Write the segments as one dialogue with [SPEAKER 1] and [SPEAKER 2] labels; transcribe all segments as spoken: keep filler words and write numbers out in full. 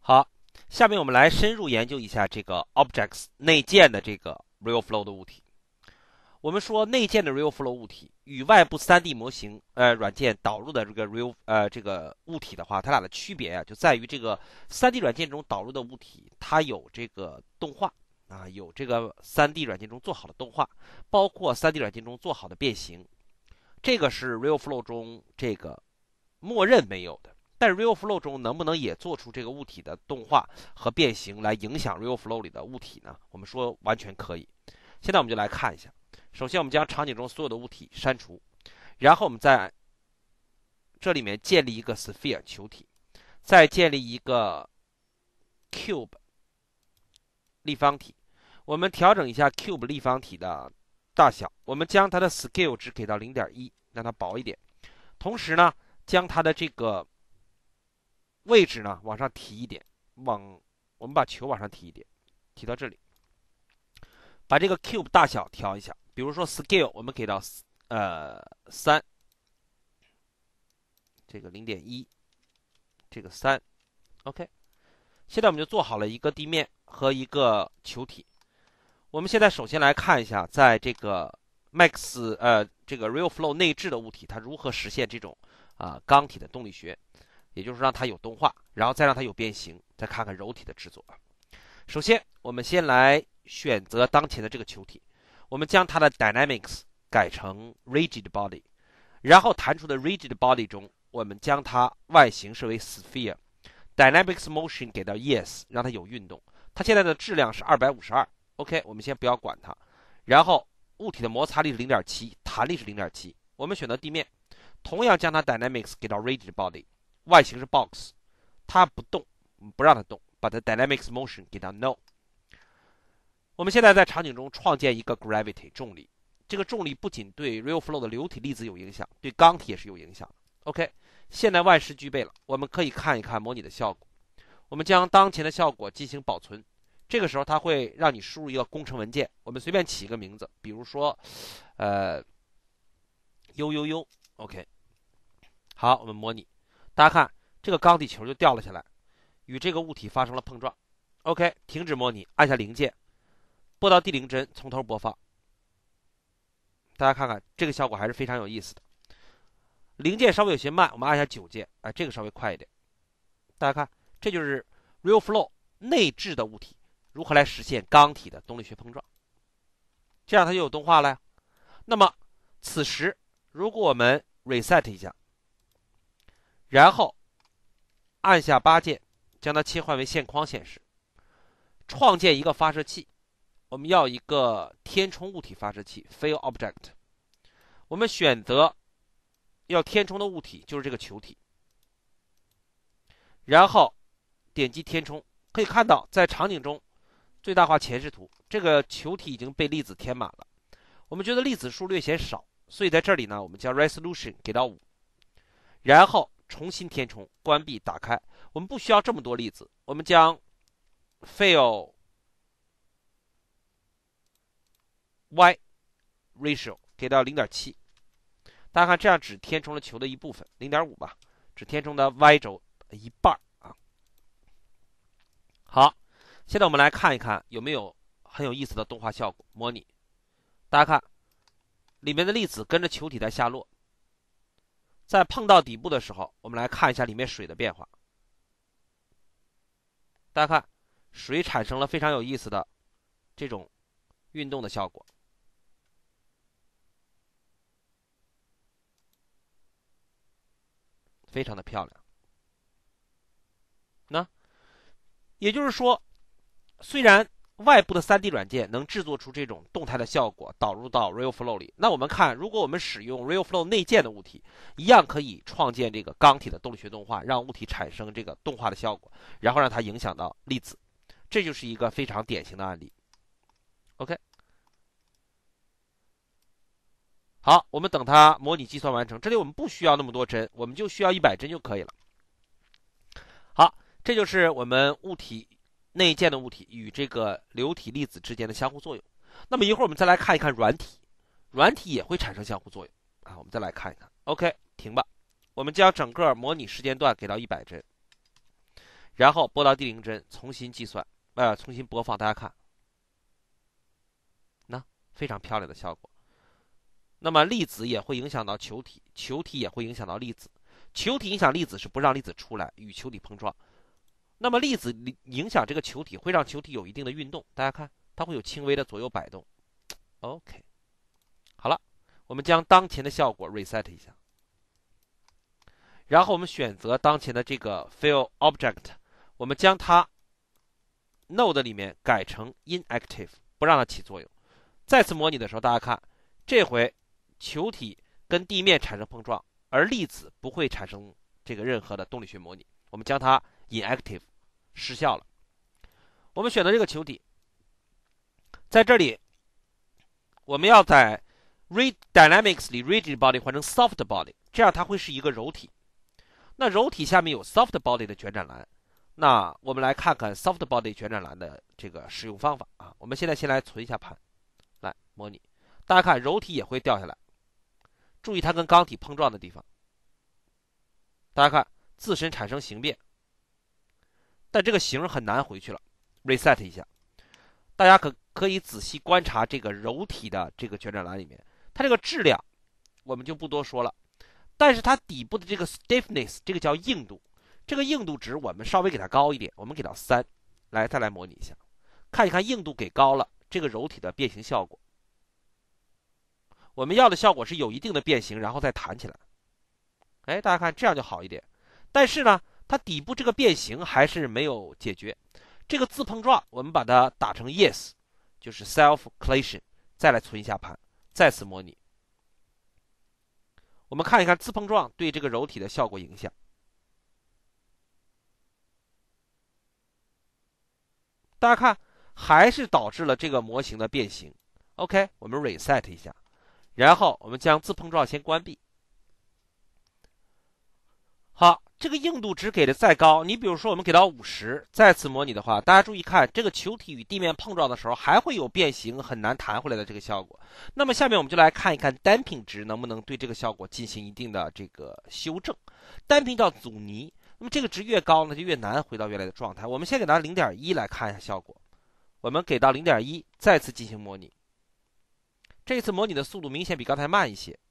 [SPEAKER 1] 好，下面我们来深入研究一下这个 Objects 内建的这个 RealFlow 的物体。我们说内建的 RealFlow 物体与外部 三 D 模型呃软件导入的这个 Real 呃这个物体的话，它俩的区别啊，就在于这个 三 D 软件中导入的物体，它有这个动画啊，有这个 三 D 软件中做好的动画，包括 三 D 软件中做好的变形，这个是 RealFlow 中这个默认没有的。但是 RealFlow 中能不能也做出这个物体的动画和变形来影响 RealFlow 里的物体呢？我们说完全可以。现在我们就来看一下。首先，我们将场景中所有的物体删除，然后我们在这里面建立一个 Sphere 球体，再建立一个 Cube 立方体。我们调整一下 Cube 立方体的大小，我们将它的 Scale 值给到 零点一， 让它薄一点。同时呢，将它的这个位置呢往上提一点，往我们把球往上提一点，提到这里，把这个 cube 大小调一下，比如说 scale 我们给到呃三，这个 零点一， 这个三 ，OK。现在我们就做好了一个地面和一个球体。我们现在首先来看一下，在这个 Max 呃这个 RealFlow 内置的物体，它如何实现这种啊、呃、钢体的动力学。也就是让它有动画，然后再让它有变形，再看看柔体的制作。首先，我们先来选择当前的这个球体，我们将它的 Dynamics 改成 Rigid Body， 然后弹出的 Rigid Body 中，我们将它外形设为 Sphere， Dynamics Motion 给到 Yes， 让它有运动。它现在的质量是二百五十二 ，OK， 我们先不要管它。然后物体的摩擦力是 零点七， 弹力是 零点七， 我们选择地面，同样将它 Dynamics 给到 Rigid Body。外形是 box， 它不动，不让它动，把它 dynamics motion 给它 no。我们现在在场景中创建一个 gravity 重力，这个重力不仅对 RealFlow 的流体粒子有影响，对钢体也是有影响。OK， 现在万事俱备了，我们可以看一看模拟的效果。我们将当前的效果进行保存，这个时候它会让你输入一个工程文件，我们随便起一个名字，比如说，呃，U U U OK。好，我们模拟。大家看，这个钢体球就掉了下来，与这个物体发生了碰撞。OK， 停止模拟，按下零键，拨到第零帧，从头播放。大家看看，这个效果还是非常有意思的。零键稍微有些慢，我们按下九键，哎，这个稍微快一点。大家看，这就是 RealFlow 内置的物体如何来实现钢体的动力学碰撞，这样它就有动画了呀。那么此时，如果我们 reset 一下。然后按下八键，将它切换为线框显示。创建一个发射器，我们要一个填充物体发射器 Fill Object。我们选择要填充的物体就是这个球体，然后点击填充，可以看到在场景中最大化前视图，这个球体已经被粒子填满了。我们觉得粒子数略显少，所以在这里呢，我们将 Resolution 给到五，然后重新填充，关闭，打开。我们不需要这么多粒子，我们将 fill y ratio 给到 零点七。大家看，这样只填充了球的一部分 ，零点五 吧，只填充的 y 轴一半啊。好，现在我们来看一看有没有很有意思的动画效果模拟。大家看，里面的粒子跟着球体在下落。在碰到底部的时候，我们来看一下里面水的变化。大家看，水产生了非常有意思的这种运动的效果，非常的漂亮。那也就是说，虽然外部的 三 D 软件能制作出这种动态的效果导入到 RealFlow 里，那我们看，如果我们使用 RealFlow 内建的物体，一样可以创建这个钢体的动力学动画，让物体产生这个动画的效果，然后让它影响到粒子。这就是一个非常典型的案例。OK， 好，我们等它模拟计算完成。这里我们不需要那么多帧，我们就需要一百帧就可以了。好，这就是我们物体内建的物体与这个流体粒子之间的相互作用。那么一会儿我们再来看一看软体，软体也会产生相互作用啊。我们再来看一看 ，OK， 停吧。我们将整个模拟时间段给到一百帧， 然后拨到第零帧，重新计算，呃，重新播放，大家看，那非常漂亮的效果。那么粒子也会影响到球体，球体也会影响到粒子，球体影响粒子是不让粒子出来与球体碰撞，那么粒子影响这个球体，会让球体有一定的运动，大家看，它会有轻微的左右摆动。OK， 好了，我们将当前的效果 reset 一下，然后我们选择当前的这个 fill object， 我们将它 node 里面改成 inactive， 不让它起作用。再次模拟的时候，大家看，这回球体跟地面产生碰撞，而粒子不会产生这个任何的动力学模拟，我们将它 inactive 失效了。我们选择这个球体，在这里我们要在 dynamics 里 rigid body 换成 soft body， 这样它会是一个柔体。那柔体下面有 soft body 的卷展栏，那我们来看看 soft body 卷展栏的这个使用方法啊。我们现在先来存一下盘，来模拟，大家看柔体也会掉下来，注意它跟钢体碰撞的地方，大家看自身产生形变，但这个形很难回去了 ，reset 一下，大家可可以仔细观察这个柔体的这个卷展栏里面，它这个质量我们就不多说了，但是它底部的这个 stiffness 这个叫硬度，这个硬度值我们稍微给它高一点，我们给到三，来再来模拟一下，看一看硬度给高了，这个柔体的变形效果。我们要的效果是有一定的变形，然后再弹起来。哎，大家看这样就好一点。但是呢，它底部这个变形还是没有解决。这个自碰撞，我们把它打成 yes， 就是 self collision， 再来存一下盘，再次模拟。我们看一看自碰撞对这个柔体的效果影响。大家看，还是导致了这个模型的变形。OK， 我们 reset 一下，然后我们将自碰撞先关闭。好，这个硬度值给的再高，你比如说我们给到五十，再次模拟的话，大家注意看，这个球体与地面碰撞的时候还会有变形，很难弹回来的这个效果。那么下面我们就来看一看单品值能不能对这个效果进行一定的这个修正。单品叫阻尼，那么这个值越高呢，就越难回到原来的状态。我们先给它 零点一 来看一下效果，我们给到 零点一， 再次进行模拟。这次模拟的速度明显比刚才慢一些。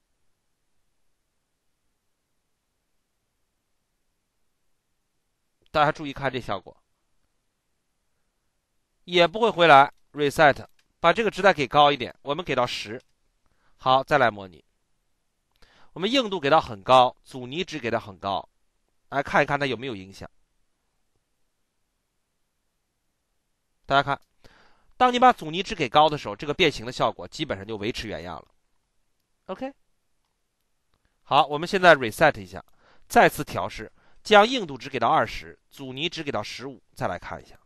[SPEAKER 1] 大家注意看这效果，也不会回来 reset， 把这个值再给高一点，我们给到十。好，再来模拟，我们硬度给到很高，阻尼值给到很高，来看一看它有没有影响。大家看，当你把阻尼值给高的时候，这个变形的效果基本上就维持原样了。OK， 好，我们现在 reset 一下，再次调试，将硬度值给到二十，阻尼值给到十五，再来看一下。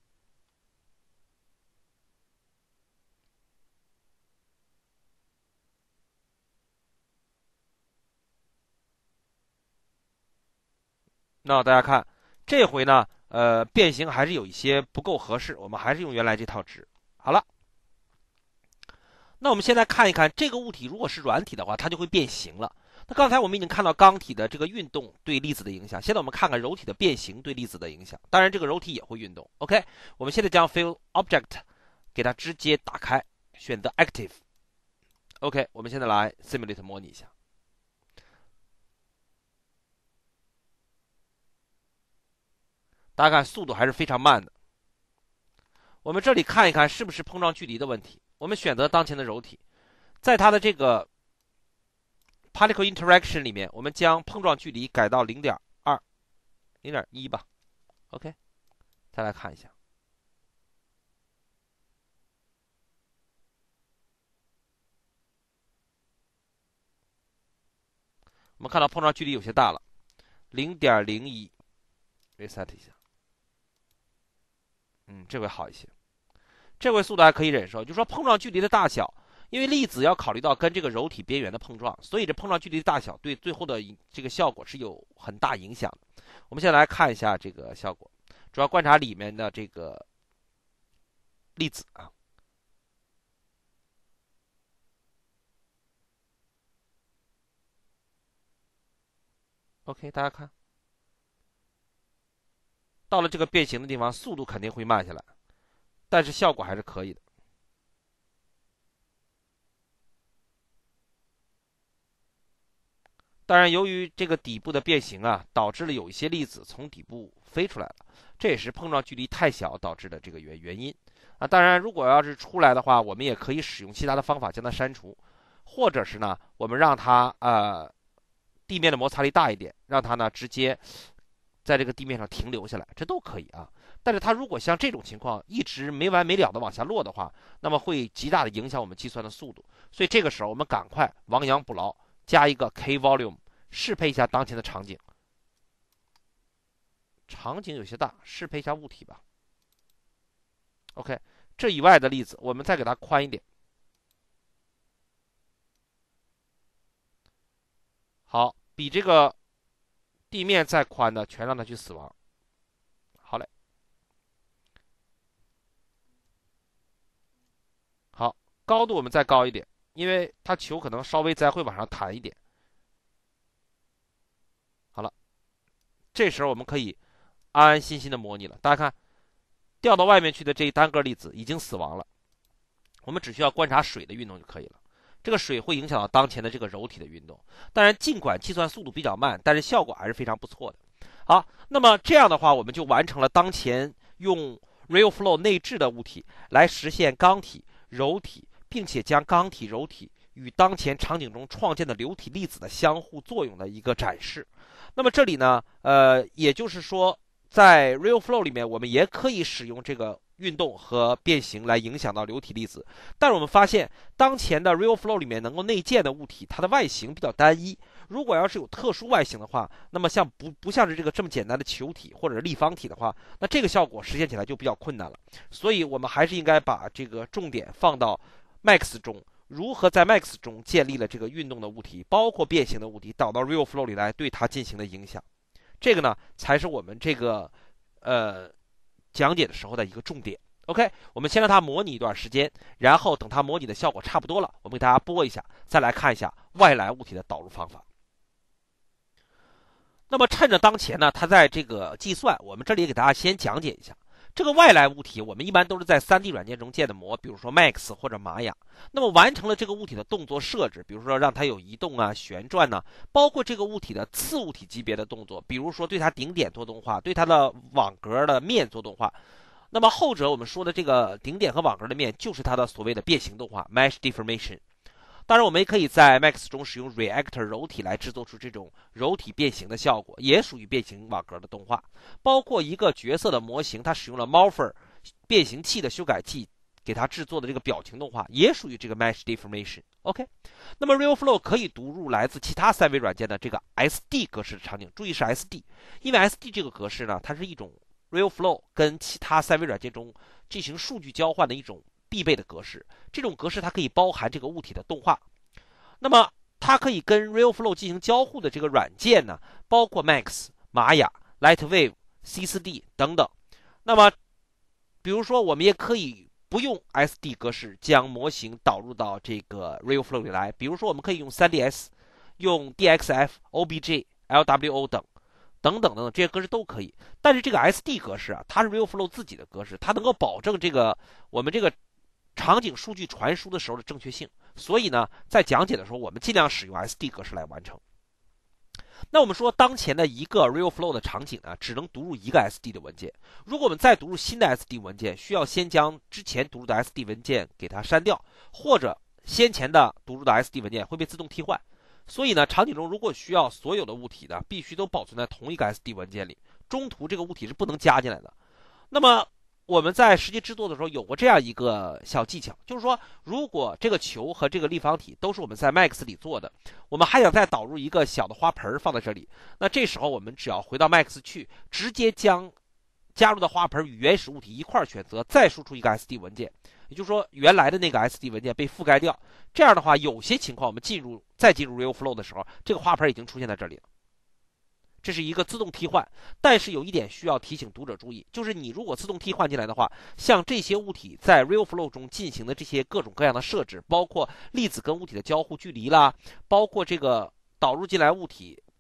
[SPEAKER 1] 那大家看，这回呢，呃，变形还是有一些不够合适，我们还是用原来这套值。好了，那我们现在看一看这个物体如果是软体的话，它就会变形了。那刚才我们已经看到钢体的这个运动对粒子的影响，现在我们看看柔体的变形对粒子的影响。当然，这个柔体也会运动。OK， 我们现在将 fill object 给它直接打开，选择 active。OK， 我们现在来 simulate 模拟一下。大家看速度还是非常慢的。我们这里看一看是不是碰撞距离的问题。我们选择当前的柔体，在它的这个 particle interaction 里面，我们将碰撞距离改到 零点二、零点一 吧。OK， 再来看一下。我们看到碰撞距离有些大了 ，零点零一 ，reset 一下。嗯，这回好一些，这回速度还可以忍受。就是说碰撞距离的大小，因为粒子要考虑到跟这个柔体边缘的碰撞，所以这碰撞距离的大小对最后的这个效果是有很大影响的。我们现在来看一下这个效果，主要观察里面的这个粒子啊。OK， 大家看， 到了这个变形的地方，速度肯定会慢下来，但是效果还是可以的。当然，由于这个底部的变形啊，导致了有一些粒子从底部飞出来了，这也是碰撞距离太小导致的这个原原因啊。当然，如果要是出来的话，我们也可以使用其他的方法将它删除，或者是呢，我们让它呃地面的摩擦力大一点，让它呢直接在这个地面上停留下来，这都可以啊。但是它如果像这种情况一直没完没了的往下落的话，那么会极大的影响我们计算的速度。所以这个时候我们赶快亡羊补牢，加一个 k volume， 适配一下当前的场景。场景有些大，适配一下物体吧。OK， 这以外的例子我们再给它宽一点。好，比这个地面再宽的全让它去死亡。好嘞。好，高度我们再高一点，因为它球可能稍微再会往上弹一点。好了，这时候我们可以安安心心的模拟了。大家看，掉到外面去的这一单个粒子已经死亡了，我们只需要观察水的运动就可以了。这个水会影响到当前的这个柔体的运动。当然，尽管计算速度比较慢，但是效果还是非常不错的。好，那么这样的话，我们就完成了当前用 RealFlow 内置的物体来实现刚体、柔体，并且将刚体、柔体与当前场景中创建的流体粒子的相互作用的一个展示。那么这里呢，呃，也就是说，在 RealFlow 里面，我们也可以使用这个运动和变形来影响到流体粒子。但是我们发现，当前的 RealFlow 里面能够内建的物体，它的外形比较单一。如果要是有特殊外形的话，那么像不不像是这个这么简单的球体或者是立方体的话，那这个效果实现起来就比较困难了。所以我们还是应该把这个重点放到 Max 中。如何在 Max 中建立了这个运动的物体，包括变形的物体，导到 RealFlow 里来对它进行的影响，这个呢才是我们这个呃讲解的时候的一个重点。OK， 我们先让它模拟一段时间，然后等它模拟的效果差不多了，我们给大家播一下，再来看一下外来物体的导入方法。那么趁着当前呢，它在这个计算，我们这里给大家先讲解一下。这个外来物体，我们一般都是在 三 D 软件中建的模，比如说 Max 或者玛雅。那么完成了这个物体的动作设置，比如说让它有移动啊、旋转呢、啊，包括这个物体的次物体级别的动作，比如说对它顶点做动画，对它的网格的面做动画。那么后者我们说的这个顶点和网格的面，就是它的所谓的变形动画 （Mesh Deformation）。当然，我们也可以在 Max 中使用 Reactor 柔体来制作出这种柔体变形的效果，也属于变形网格的动画。包括一个角色的模型，它使用了 Morpher 变形器的修改器给它制作的这个表情动画，也属于这个 Mesh Deformation。OK， 那么 RealFlow 可以读入来自其他三维软件的这个 S D 格式的场景，注意是 S D， 因为 S D 这个格式呢，它是一种 RealFlow 跟其他三维软件中进行数据交换的一种必备的格式。这种格式它可以包含这个物体的动画。那么它可以跟 RealFlow 进行交互的这个软件呢，包括 Max、玛雅、Lightwave、C 四 D 等等。那么比如说我们也可以不用 S D 格式将模型导入到这个 RealFlow 里来，比如说我们可以用 三 D S、 用 D X F、O B J、L W O 等等等等等，这些格式都可以。但是这个 S D 格式啊，它是 RealFlow 自己的格式，它能够保证这个我们这个场景数据传输的时候的正确性，所以呢，在讲解的时候，我们尽量使用 S D 格式来完成。那我们说，当前的一个 RealFlow 的场景呢，只能读入一个 S D 的文件。如果我们再读入新的 S D 文件，需要先将之前读入的 S D 文件给它删掉，或者先前的读入的 S D 文件会被自动替换。所以呢，场景中如果需要所有的物体呢，必须都保存在同一个 S D 文件里，中途这个物体是不能加进来的。那么我们在实际制作的时候有过这样一个小技巧，就是说，如果这个球和这个立方体都是我们在 Max 里做的，我们还想再导入一个小的花盆放在这里，那这时候我们只要回到 Max 去，直接将加入的花盆与原始物体一块选择，再输出一个 S D 文件，也就是说原来的那个 S D 文件被覆盖掉。这样的话，有些情况我们进入再进入 RealFlow 的时候，这个花盆已经出现在这里了。这是一个自动替换，但是有一点需要提醒读者注意，就是你如果自动替换进来的话，像这些物体在 RealFlow 中进行的这些各种各样的设置，包括粒子跟物体的交互距离啦，包括这个导入进来物体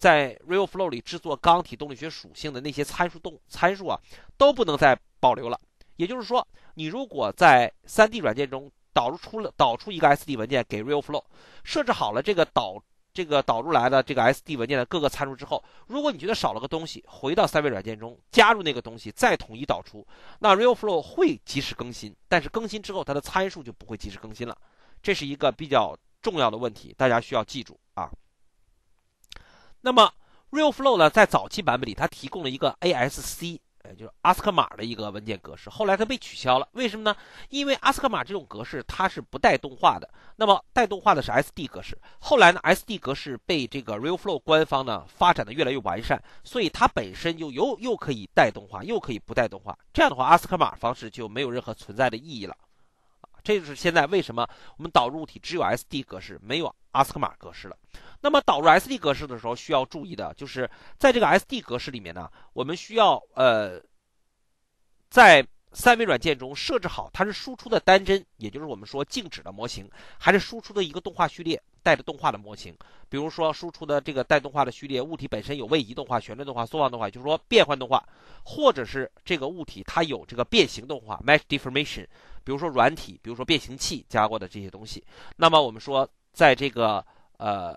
[SPEAKER 1] 在 RealFlow 里制作钢体动力学属性的那些参数动参数啊，都不能再保留了。也就是说，你如果在 三 D 软件中导入出了导出一个 S D 文件给 RealFlow， 设置好了这个导这个导入来的这个 S D 文件的各个参数之后，如果你觉得少了个东西，回到三维软件中加入那个东西，再统一导出，那 RealFlow 会及时更新，但是更新之后它的参数就不会及时更新了。这是一个比较重要的问题，大家需要记住啊。那么 RealFlow 呢，在早期版本里，它提供了一个 A S C， 就是阿斯克码的一个文件格式，后来它被取消了。为什么呢？因为阿斯克码这种格式它是不带动画的，那么带动画的是 S D 格式。后来呢 ，S D 格式被这个 RealFlow 官方呢发展的越来越完善，所以它本身就又又可以带动画，又可以不带动画。这样的话，阿斯克码方式就没有任何存在的意义了。这就是现在为什么我们导入物体只有 S D 格式，没有阿斯克码格式了。那么导入 S D 格式的时候，需要注意的就是，在这个 S D 格式里面呢，我们需要呃，在三维软件中设置好它是输出的单帧，也就是我们说静止的模型，还是输出的一个动画序列带着动画的模型。比如说输出的这个带动画的序列，物体本身有位移动画、旋转动画、缩放动画，就是说变换动画，或者是这个物体它有这个变形动画 （mesh deformation）。比如说软体，比如说变形器加过的这些东西，那么我们说在这个呃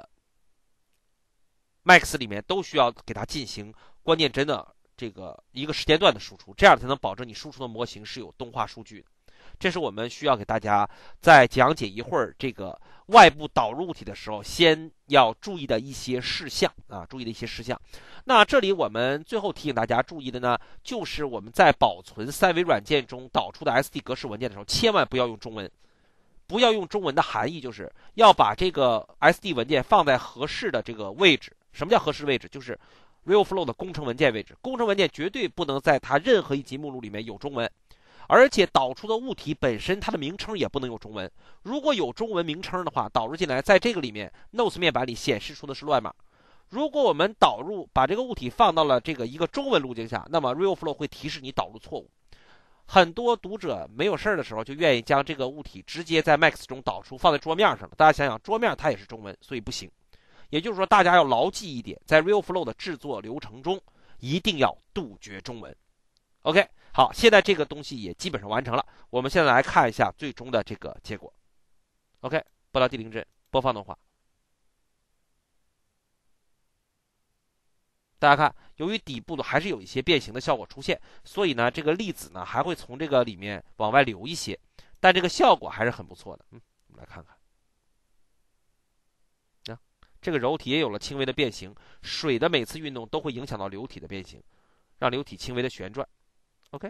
[SPEAKER 1] Max 里面都需要给它进行关键帧的这个一个时间段的输出，这样才能保证你输出的模型是有动画数据的。这是我们需要给大家再讲解一会儿这个外部导入物体的时候，先要注意的一些事项啊，注意的一些事项。那这里我们最后提醒大家注意的呢，就是我们在保存三维软件中导出的 S D 格式文件的时候，千万不要用中文。不要用中文的含义就是要把这个 S D 文件放在合适的这个位置。什么叫合适位置？就是 RealFlow 的工程文件位置。工程文件绝对不能在它任何一级目录里面有中文。而且导出的物体本身它的名称也不能有中文，如果有中文名称的话，导入进来在这个里面 Notes 面板里显示出的是乱码。如果我们导入把这个物体放到了这个一个中文路径下，那么 RealFlow 会提示你导入错误。很多读者没有事的时候就愿意将这个物体直接在 Max 中导出放在桌面上了，大家想想桌面它也是中文，所以不行。也就是说大家要牢记一点，在 RealFlow 的制作流程中一定要杜绝中文。 OK， 好，现在这个东西也基本上完成了，我们现在来看一下最终的这个结果。 OK， 播到第零帧，播放动画。大家看，由于底部的还是有一些变形的效果出现，所以呢这个粒子呢还会从这个里面往外流一些，但这个效果还是很不错的。嗯，我们来看看啊，这个柔体也有了轻微的变形，水的每次运动都会影响到流体的变形，让流体轻微的旋转。OK，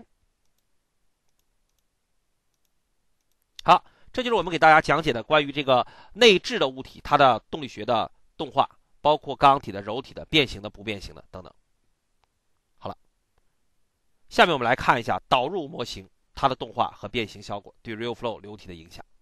[SPEAKER 1] 好，这就是我们给大家讲解的关于这个内置的物体它的动力学的动画，包括钢体的、柔体的、变形的、不变形的等等。好了，下面我们来看一下导入模型它的动画和变形效果对 RealFlow 流体的影响。